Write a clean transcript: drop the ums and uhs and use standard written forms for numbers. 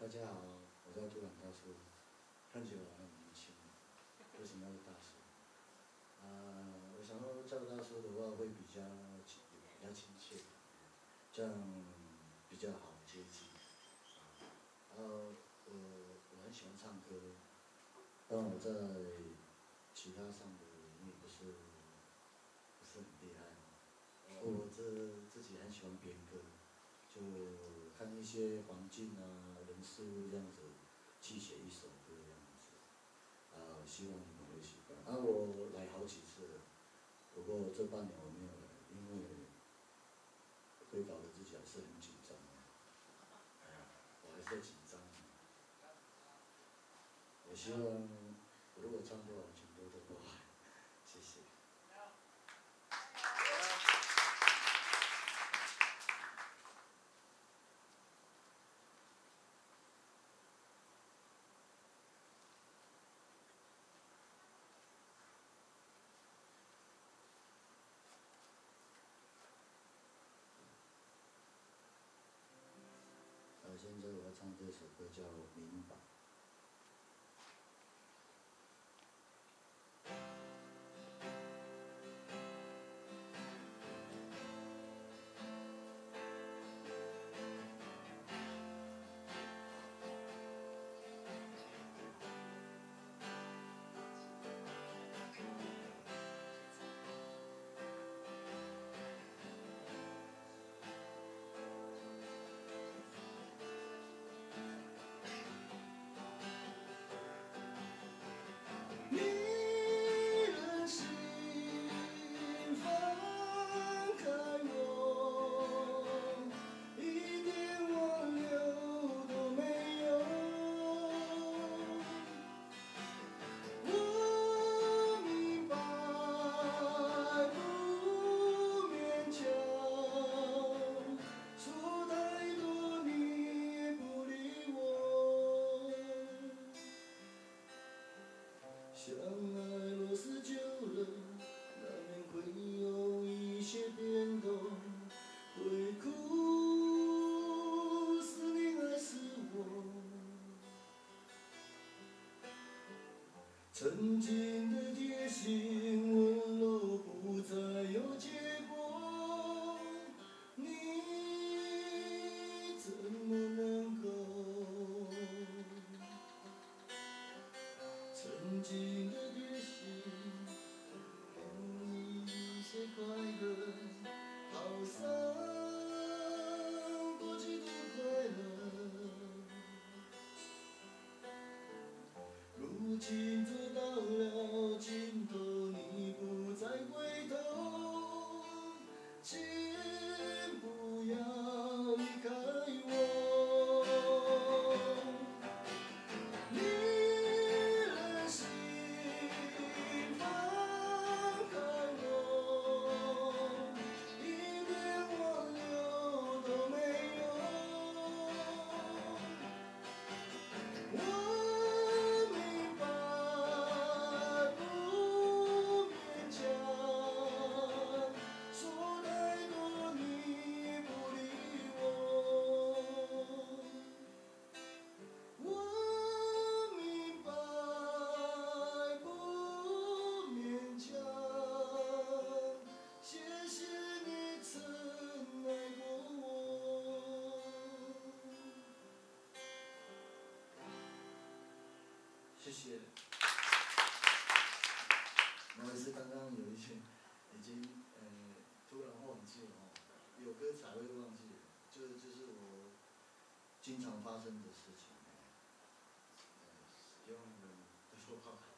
大家好，我叫杜兰大叔，看起来我很年轻，为什么要是大叔？我想说叫大叔的话会比较亲切，这样比较好接近。我很喜欢唱歌，但我在其他上的领域不是很厉害。我自己很喜欢编歌，就看一些环境啊、人事物这样子，去写一首歌这样子。希望你们会喜欢。我来好几次了，不过这半年我没有来，因为会搞得自己还是很紧张。我还是紧张。我希望我如果唱不好，请多多包涵，谢谢。现在我要唱这首歌叫《明白》。你的心放开我，一点挽留都没有。我明白，不勉强，说太多你也不理我。相爱若是久了，难免会有一些变动，会哭是你还是我？曾经的贴心温柔不再有结果，你怎么能够？曾经的贴心，给你一些快乐，好像过去的快乐。如今走到了尽头，你不再回头，请不要离开我。你的心放开我，一点挽留都没有。我明白，不勉强，说太多你也不理我。我明白，不勉强，谢谢你曾爱过我。谢谢。我也是刚刚有一些已经突然忘记了哦，有歌才会忘记，就是我经常发生的事情。希望你们多多包涵。